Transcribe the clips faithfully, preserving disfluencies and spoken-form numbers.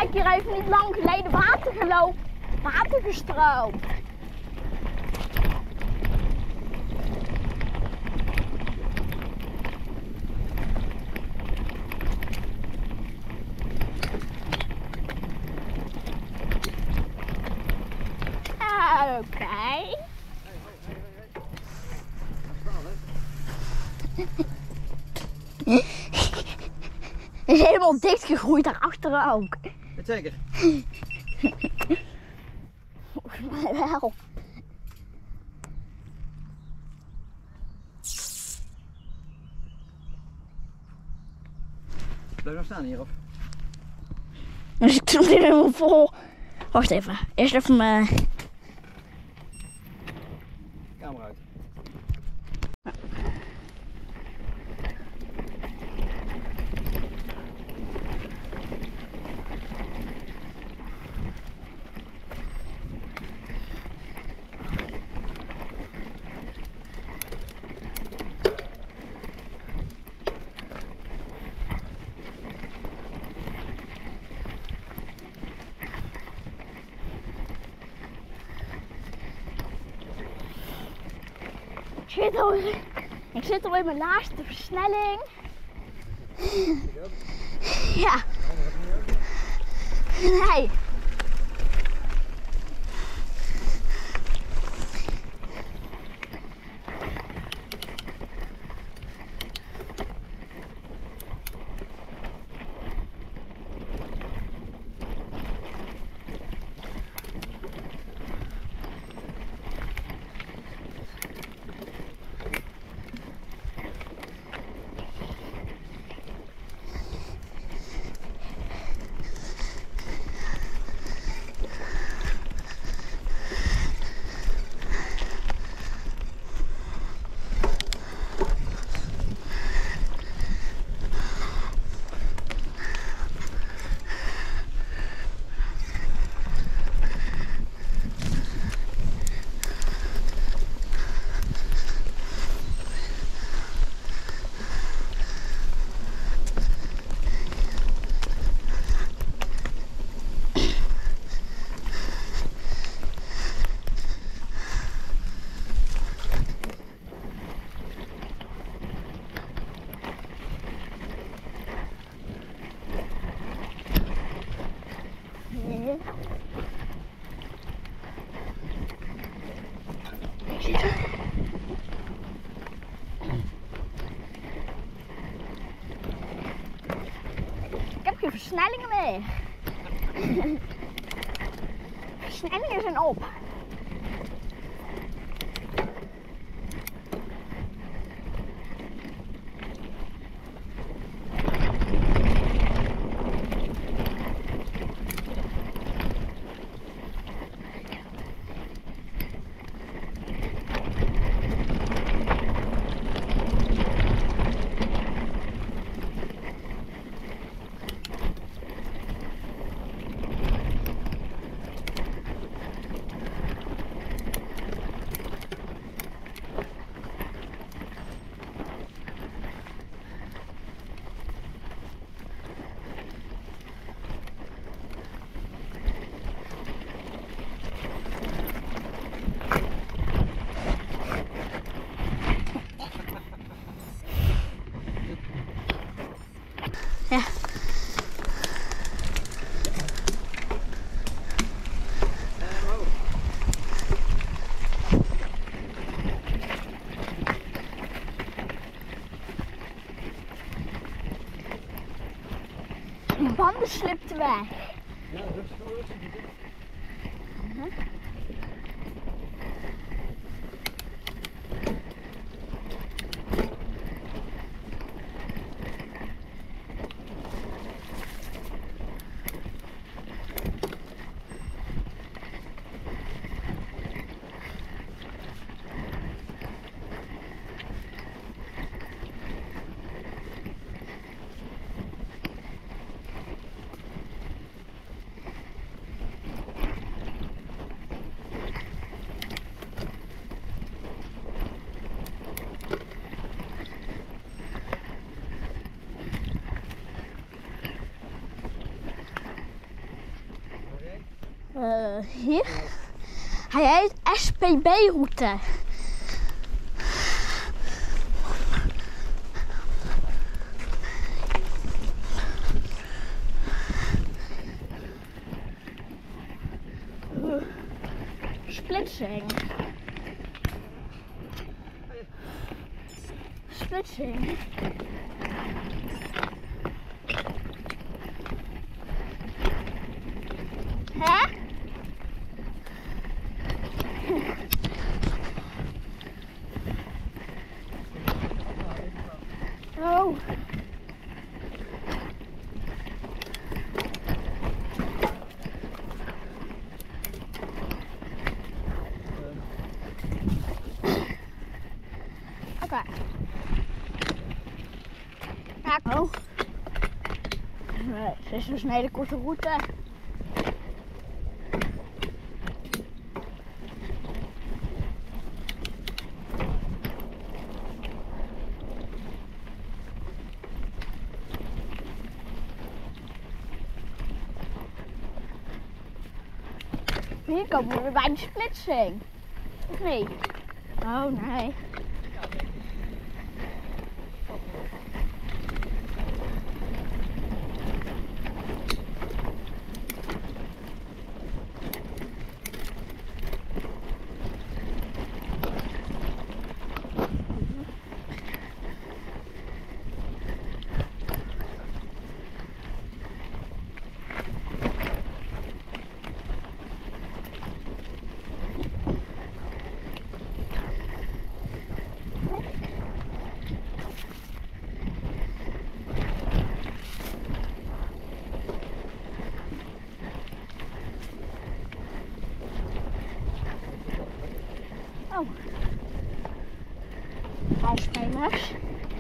ik hier even niet lang geleden water gelopen, water gestroomd. Oké. Okay. Het is helemaal dichtgegroeid daarachter ook. Weet zeker? Volgens mij wel. Blijf nog staan hier of? Dus ik doe dit helemaal vol. Wacht even. Eerst even mijn... Camera uit. Ik zit al, ik zit al in mijn laatste versnelling. Ja. Nee. Ik heb geen versnellingen meer. Versnellingen zijn op. Ja. De banden slipten weg. Ja, dat is wel rustig. Uh-huh. hier. Hij heet S P B-route. Splitsing. Splitsing. Hè? Oh. Oké. Ja, oh. Nee, het is dus een hele korte route. Hier komen we weer bij de splitsing. Of niet? Oh nee. Oh. Ijsspelers.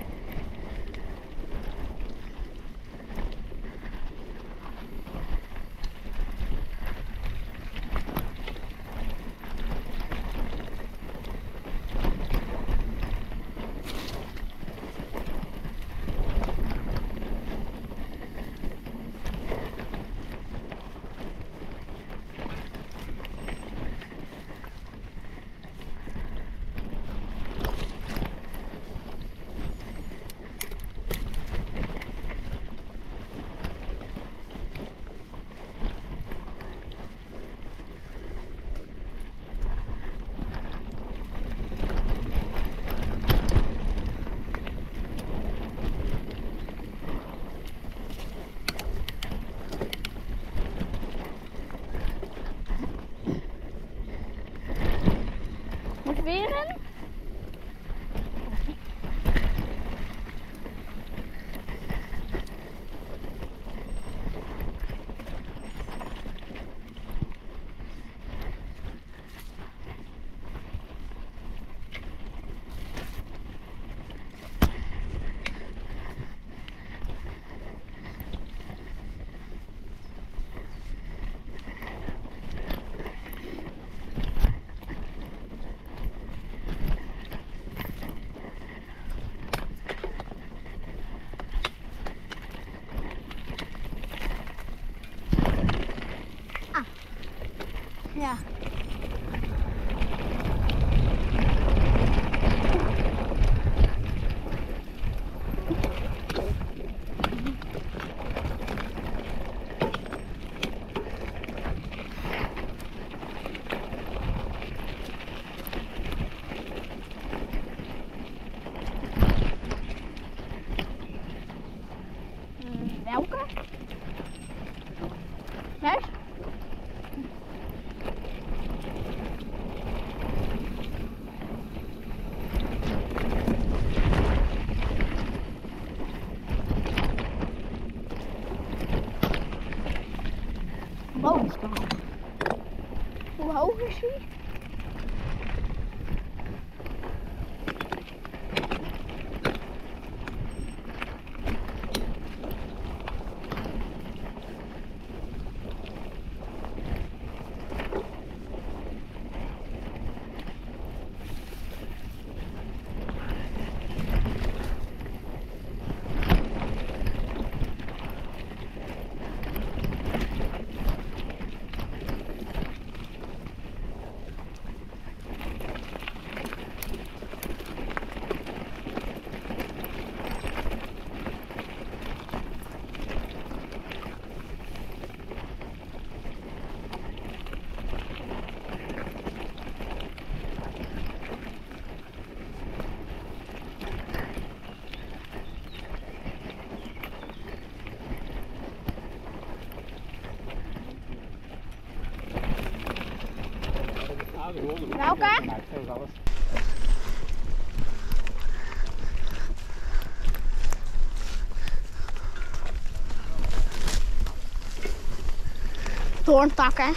Moet weer een? Ja. Hmm, welke? Nee? Boomstam. Hoe hoog is hij? takken. Maakt veel alles. Doorntakken.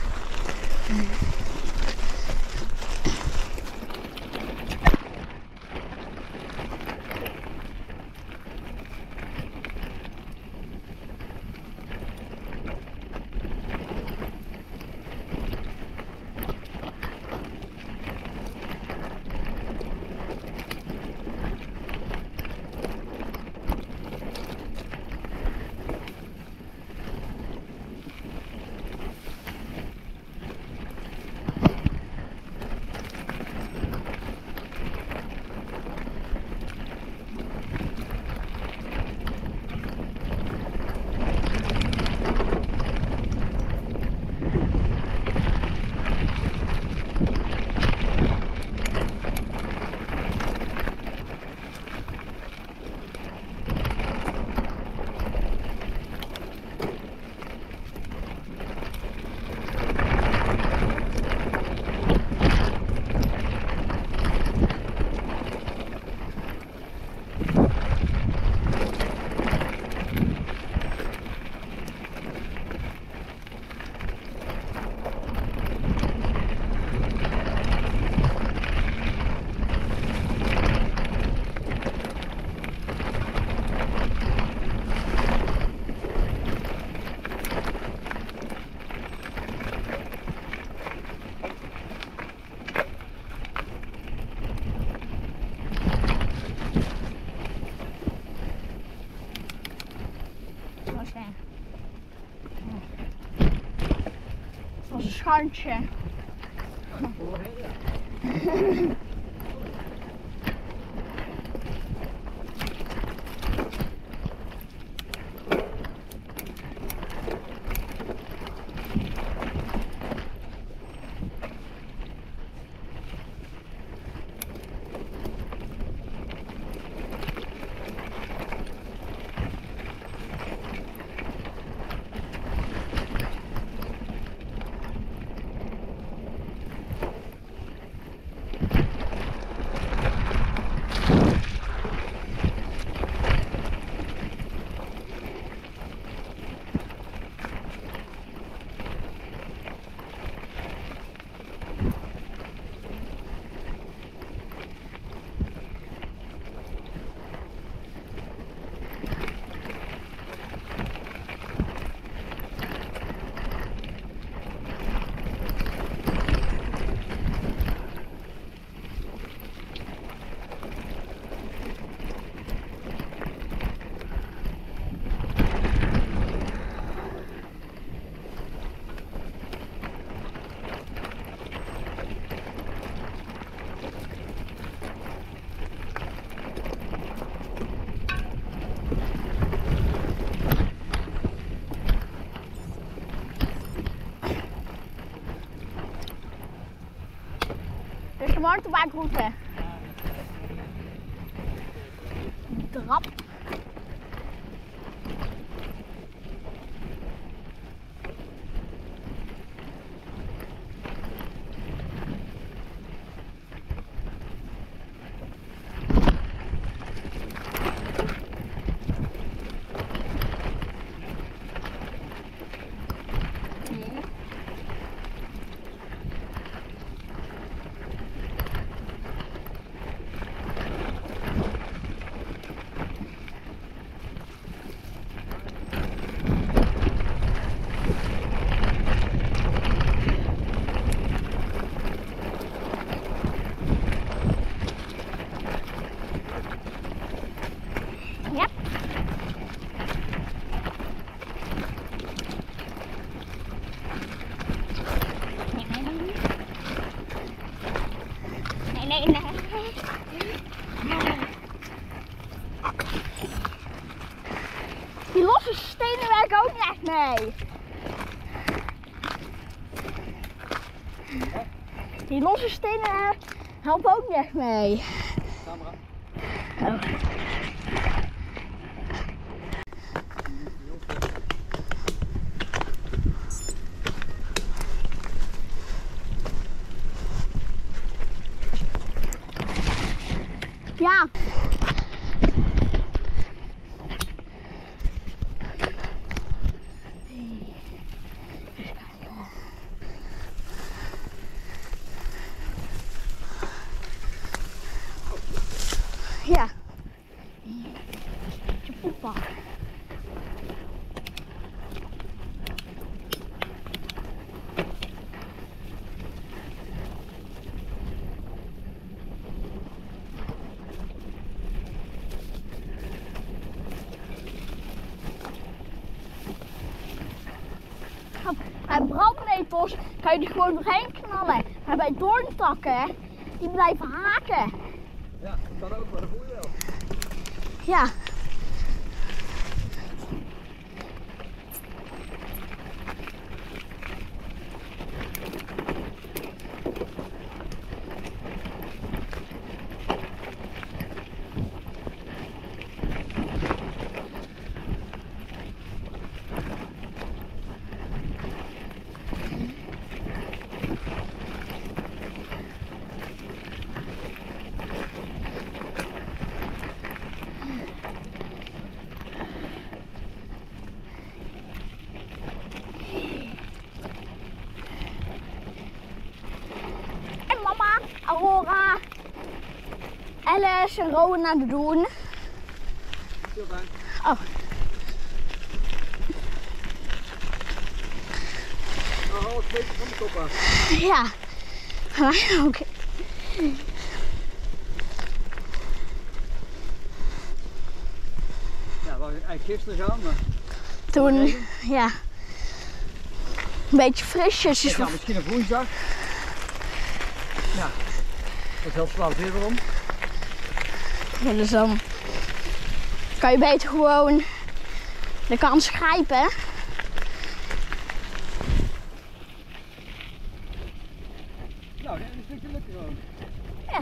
Dat was een schuintje. Dit is de mountainbikeroute. Drap. Nee, nee. Die losse stenen werken ook niet echt mee. Die losse stenen helpen ook niet echt mee. Camera. Oh. Ja. Ja. Je poepa. Bij brandnetels kan je er gewoon doorheen knallen. Maar bij doorntakken, die blijven haken. Ja, dat kan ook, maar dat voel je wel. Ja. Aurora, Alice en Rowan aan het doen. Heel fijn. Oh. Nou, alles beter van de kop af. Ja, van mij ook. Ja, we waren eigenlijk gisteren gaan, maar... Toen, ja. Een beetje frisjes. Ja, misschien op woensdag. Ja, dat helpt twaalf weer weer om. Ja, dus dan kan je beter gewoon de kans grijpen. Nou, dat is een stukje lukken gewoon. Ja.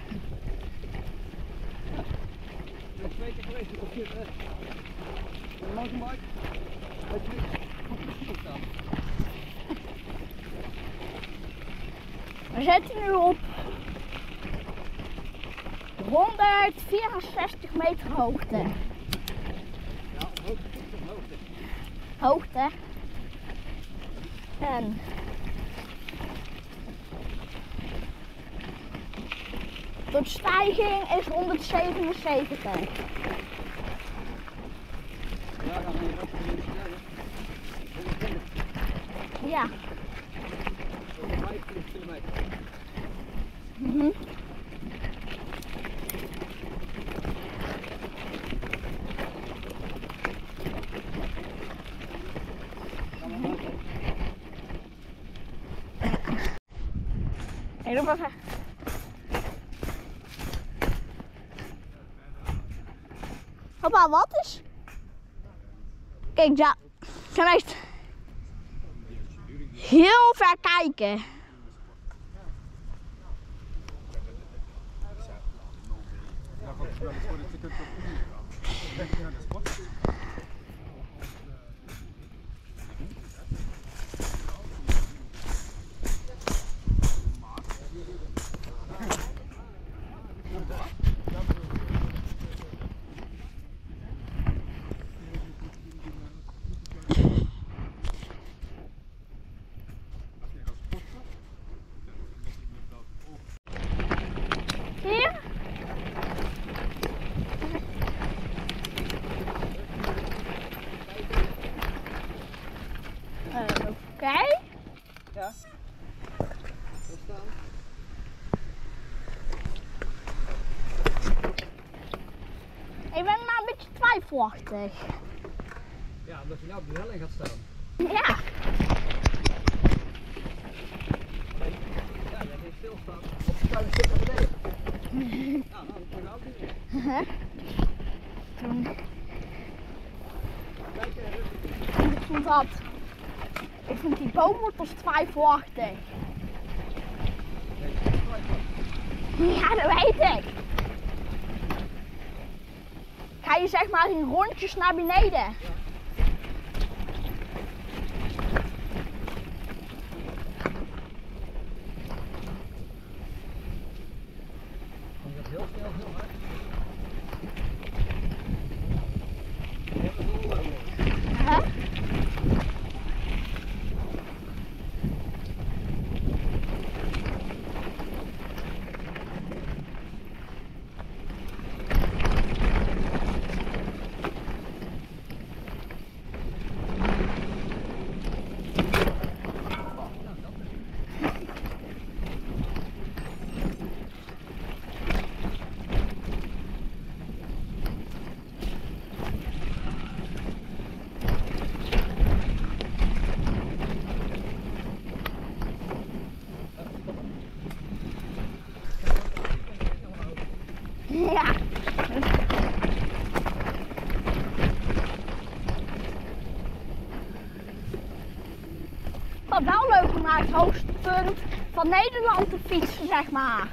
Ja. Ik ben twee keer geweest op je een mountainbike. Heb je op de stoel staan. We zitten nu op honderdvierenzestig meter hoogte. Ja, op hoogte, op hoogte. Hoogte. En de stijging is honderdzevenenzeventig. Ja, gaan we hier ook even sneller. honderdtwintig. Ja. vijfentwintig kilometer. Mhm. Ik doe even. Papa, wat is? Kijk, ja, ik kan echt heel ver kijken. Hier? Uh, Oké. Okay. Ja. Daar staan. Ik ben maar een beetje twijfelachtig. Ja, omdat je nou op de helling gaat staan. Ja. Ja, dat is stilstaan. Op de tuin stuk naar beneden. Ja, nou, dat moet je ook niet. Uh-huh. Toen... Kijk, hè, rustig. Ik vond dat. Ik vond die boomwortels twijfelachtig. Ja, dat weet ik. Ga je zeg maar in rondjes naar beneden. Als je dat heel snel, heel hard. Ja, dat is wel leuk. Hè? Ja. Wat wel leuk om naar het hoogste punt van Nederland te fietsen, zeg maar.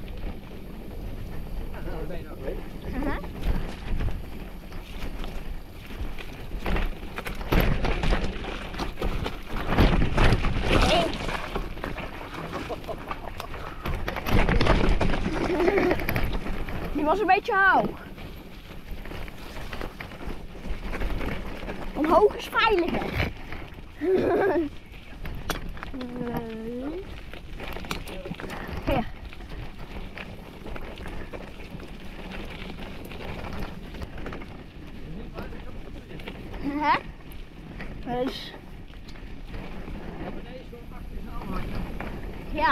Ja, nou, daar ben je nou geweest. Uh-huh. Hey. Die was een beetje hoog. Omhoog is veiliger. Ja. Hè? Dus. Ja, beneden is gewoon achter je aanhanger. Ja.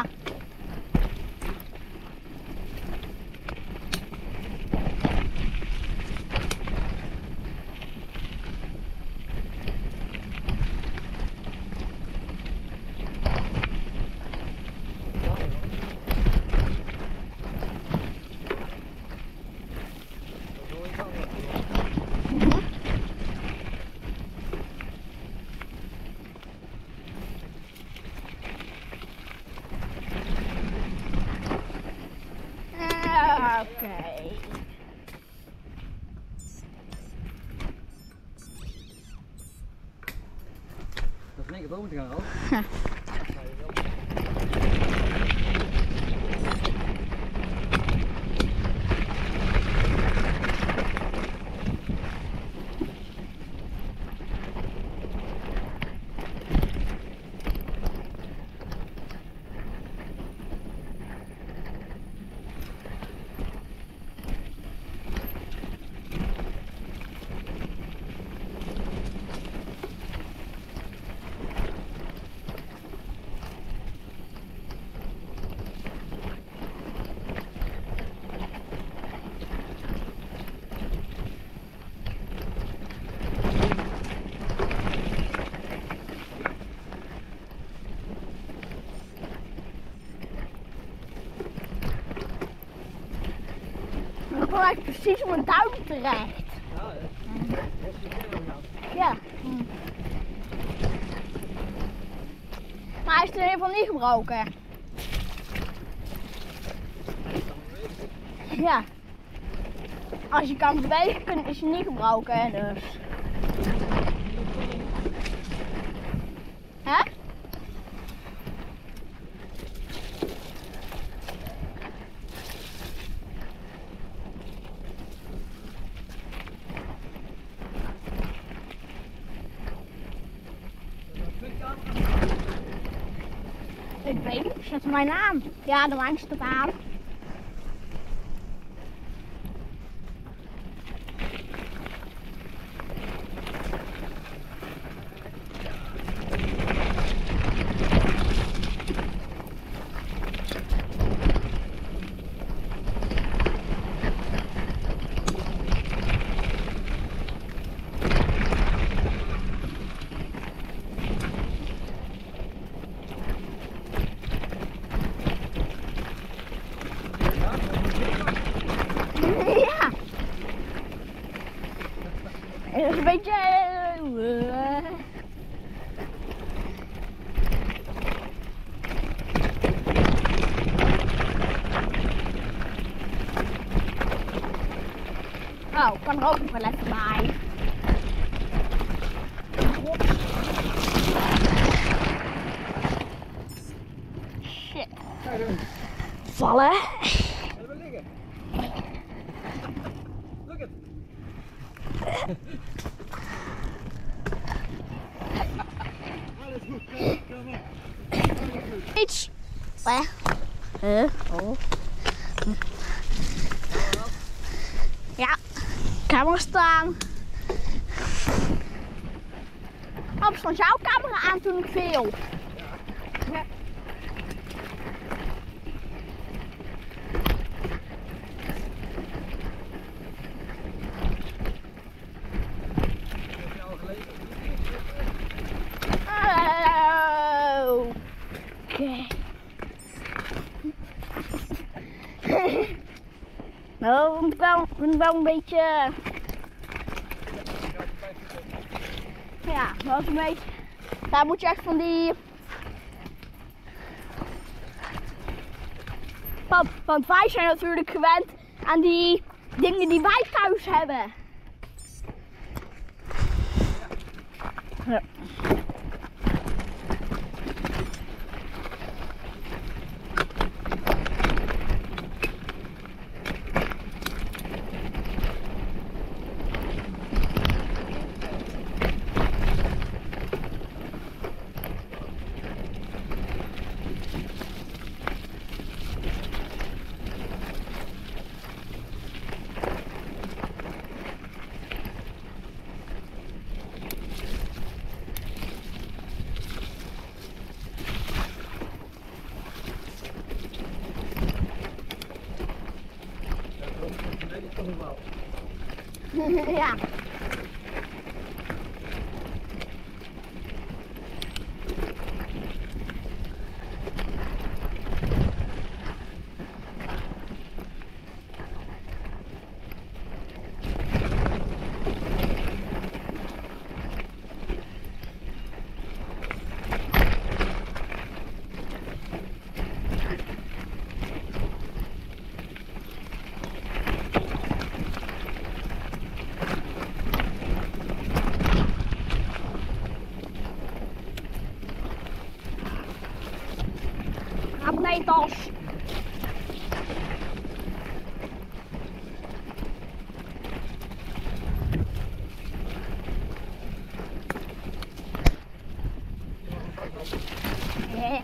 Oké. Dat is in één keer boven te gaan al. Dan kom ik precies op mijn duim terecht. Ja, dat is de film nou. Ja. Maar hij is in ieder geval niet gebroken. Ja. Als je kan bewegen, is hij niet gebroken, dus. Hè? Ik weet niet, zet mijn naam. Ja, de lijn staat aan. Ja. Het is een beetje. Uh, oh, ik kan er ook nog wel even bij. Shit. Vallen. Gaan we liggen? hè? Huh? Oh. Ja, camera staan. Oh, stond jouw camera aan toen ik viel? Ja. Oh. Oké. Nou, we moeten wel, we moeten wel een beetje. Ja, wel een beetje. Daar moet je echt van die. Want, want wij zijn natuurlijk gewend aan die dingen die wij thuis hebben. Ja. Ja. Abneetas. Yeah.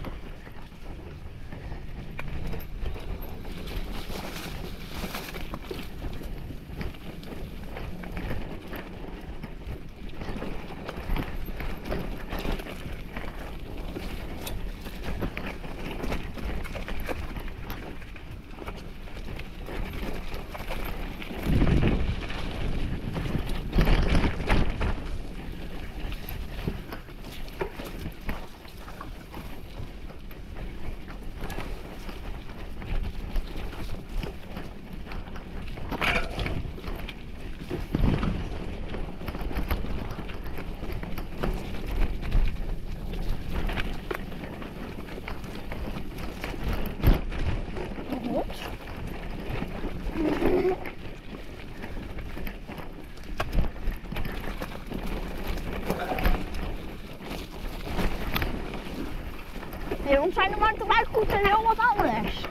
Bij ons zijn de mountainbikeroutes heel wat anders.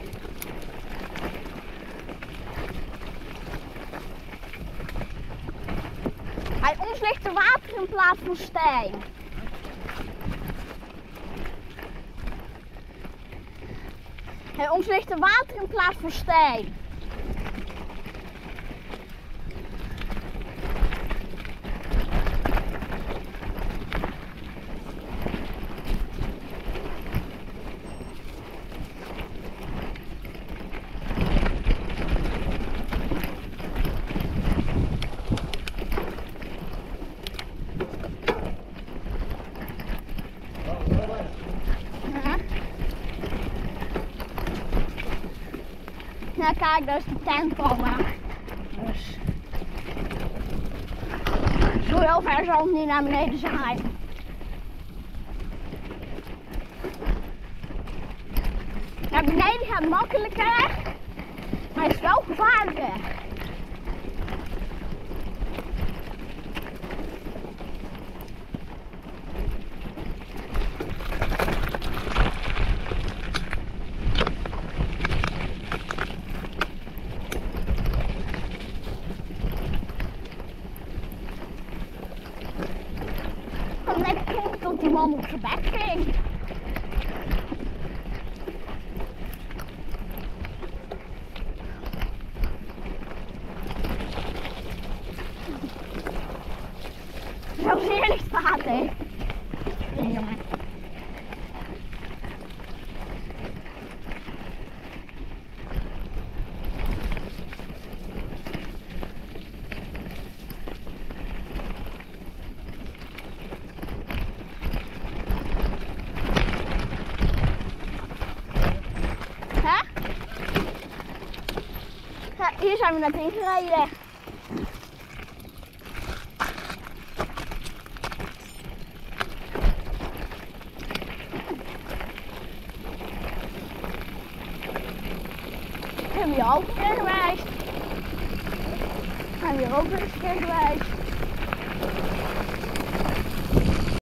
Bij ons ligt er water in plaats van steen. Bij ons ligt er water in plaats van steen. Ja, kijk, daar is de tent komen. Dus. Zo heel ver zal het niet naar beneden zijn. Naar beneden gaat makkelijker, maar het is wel gevaarlijker. Net klonk dat die man op zijn bek ging. eerlijk staat, hè. Nee, jongen. Hè? Ja, hier zijn we net heen gereden. Zijn we hier ook een keer geweest? Zijn we hier ook nog eens een keer geweest?